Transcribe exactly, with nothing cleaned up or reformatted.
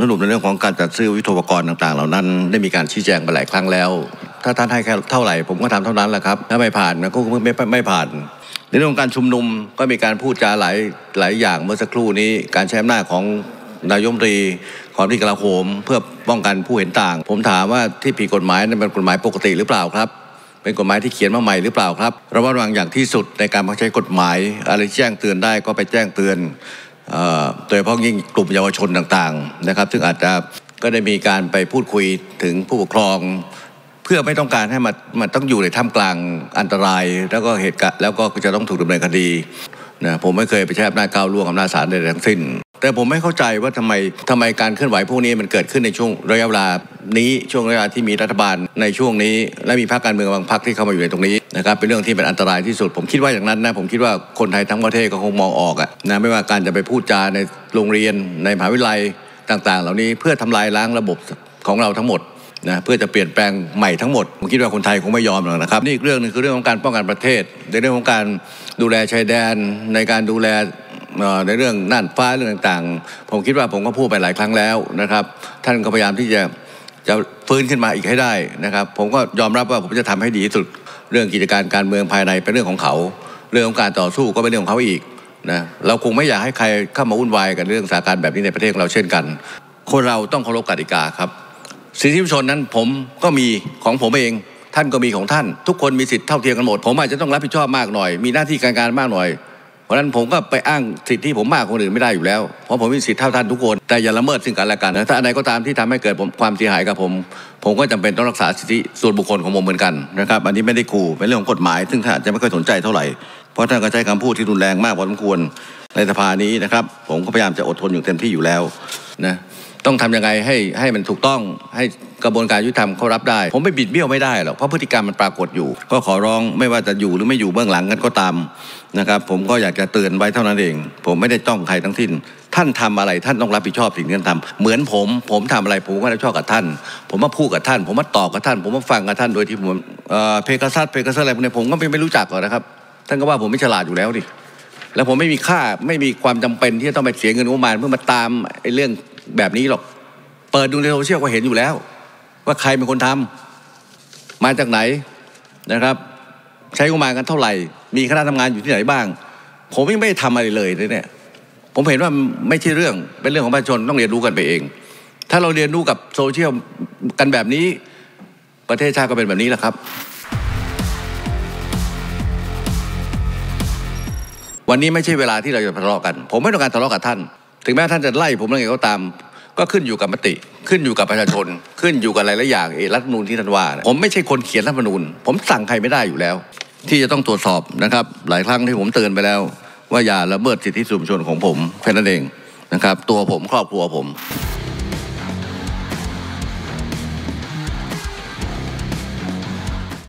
สรุปในเรื่องของการจัดซื้อยุทโธปกรณ์ต่างๆเหล่านั้นได้มีการชี้แจงไปหลายครั้งแล้วถ้าท่านให้แค่เท่าไหร่ผมก็ทำเท่านั้นแหละครับถ้าไม่ผ่านก็ไม่ไม่ไม่ผ่านในเรื่องของการชุมนุมก็มีการพูดจาหลายหลายอย่างเมื่อสักครู่นี้การใช้อำนาจของนายกรัฐมนตรีของที่กลาโหมเพื่อป้องกันผู้เห็นต่างผมถามว่าที่ผิดกฎหมายนั้นเป็นกฎหมายปกติหรือเปล่าครับเป็นกฎหมายที่เขียนมาใหม่หรือเปล่าครับระมัดระวังอย่างที่สุดในการบังคับใช้กฎหมายอะไรแจ้งเตือนได้ก็ไปแจ้งเตือนโดยเฉพาะยิ่งกลุ่มเยาวชนต่างๆนะครับซึ่งอาจจะก็ได้มีการไปพูดคุยถึงผู้ปกครองเพื่อไม่ต้องการให้มันมันต้องอยู่ในท่ามกลางอันตรายแล้วก็เหตุการณ์แล้วก็จะต้องถูกดำเนินคดีนะผมไม่เคยไปใช้อำนาจก้าวล่วงอำนาจศาลใดทั้งสิ้นแต่ผมไม่เข้าใจว่าทำไมทำไมการเคลื่อนไหวพวกนี้มันเกิดขึ้นในช่วงระยะเวลานี้ช่วงระยะเวลาที่มีรัฐบาลในช่วงนี้และมีพรรคการเมืองบางพรรคที่เข้ามาอยู่ในตรงนี้นะครับเป็นเรื่องที่เป็นอันตรายที่สุดผมคิดว่าอย่างนั้นนะผมคิดว่าคนไทยทั้งประเทศก็คงมองออกอะนะไม่ว่าการจะไปพูดจาในโรงเรียนในมหาวิทยาลัยต่างๆเหล่านี้เพื่อทำลายล้างระบบของเราทั้งหมดนะเพื่อจะเปลี่ยนแปลงใหม่ทั้งหมดผมคิดว่าคนไทยคงไม่ยอมหรอกนะครับนี่อีกเรื่องนึงคือเรื่องของการป้องกันประเทศในเรื่องของการดูแลชายแดนในการดูแลในเรื่องน่านฟ้าเรื่องต่างๆผมคิดว่าผมก็พูดไปหลายครั้งแล้วนะครับท่านก็พยายามที่จะจะฟื้นขึ้นมาอีกให้ได้นะครับผมก็ยอมรับว่าผมจะทำให้ดีที่สุดเรื่องกิจการการเมืองภายในเป็นเรื่องของเขาเรื่องของการต่อสู้ก็เป็นเรื่องของเขาอีกนะเราคงไม่อยากให้ใครเข้ามาวุ่นวายกับเรื่องสถานการณ์แบบนี้ในประเทศของเราเช่นกันคนเราต้องเคารพกติกาครับสิทธิมนุษยชนนั้นผมก็มีของผมเองท่านก็มีของท่านทุกคนมีสิทธิ์เท่าเทียมกันหมดผมอาจจะต้องรับผิดชอบมากหน่อยมีหน้าที่การงานมากหน่อยเพราะฉะนั้นผมก็ไปอ้างสิทธิที่ผมมากคนอื่นไม่ได้อยู่แล้วเพราะผมมีสิทธิเท่าท่านทุกคนแต่อย่าละเมิดซึ่งกันและกันถ้าอะไรก็ตามที่ทำให้เกิดความเสียหายกับผมผมก็จำเป็นต้องรักษาสิทธิส่วนบุคคลของผมเหมือนกันนะครับอันนี้ไม่ได้ขู่เป็นเรื่องของกฎหมายซึ่งท่านจะไม่ค่อยสนใจเท่าไหร่เพราะท่านก็ใช้คำพูดที่รุนแรงมากพอสมควรในสภานี้นะครับผมก็พยายามจะอดทนอยู่เต็มที่อยู่แล้วนะต้องทำยังไงให้ให้มันถูกต้องให้กระบวนการยุติธรรมเขารับได้ผมไม่บิดเบี้ยวไม่ได้หรอกเพราะพฤติกรรมมันปรากฏอยู่ก็ขอร้องไม่ว่าจะอยู่หรือไม่อยู่เบื้องหลังกันก็ตามนะครับผมก็อยากจะเตือนไว้เท่านั้นเองผมไม่ได้จ้องใครทั้งสิ้นท่านทำอะไรท่านต้องรับผิดชอบสิ่งที่ท่านทำเหมือนผมผมทำอะไรผมก็รับผิดชอบกับท่านผมมาพูดกับท่านผมมาตอบกับท่านผมมาฟังกับท่านโดยที่ผมเอ่อเพกาซัสเพกาซัสอะไรพวกนี้ผมก็ไม่ไม่รู้จักหรอกนะครับท่านก็ว่าผมไม่ฉลาดอยู่แล้วดิแล้วผมไม่มีค่าไม่มีความจำเป็นที่จะต้องไปเสียเงินงบประมาณเพื่อมาตามไอ้เรื่องแบบนี้หรอกเปิดดูในโซเชียลก็เห็นอยู่แล้วว่าใครเป็นคนทำมาจากไหนนะครับใช้งบประมาณกันเท่าไหร่มีคณะทำงานอยู่ที่ไหนบ้างผมยังไม่ได้ทำอะไรเลยเนี่ยผมเห็นว่าไม่ใช่เรื่องเป็นเรื่องของประชาชนต้องเรียนรู้กันไปเองถ้าเราเรียนรู้กับโซเชียลกันแบบนี้ประเทศชาติก็เป็นแบบนี้แหละครับวันนี้ไม่ใช่เวลาที่เราจะทะเลาะกันผมไม่ต้องการทะเลาะกับท่านถึงแม้ท่านจะไล่ผมอะไรก็ตามก็ขึ้นอยู่กับมติขึ้นอยู่กับประชาชนขึ้นอยู่กับหลายๆอย่างเอรัฐธรรมนูญที่ท่านว่าผมไม่ใช่คนเขียนรัฐธรรมนูญผมสั่งใครไม่ได้อยู่แล้วที่จะต้องตรวจสอบนะครับหลายครั้งที่ผมเตือนไปแล้วว่าอย่าละเมิดสิทธิส่วนบุคคลของผมแค่นั้นเองนะครับตัวผมครอบครัวผม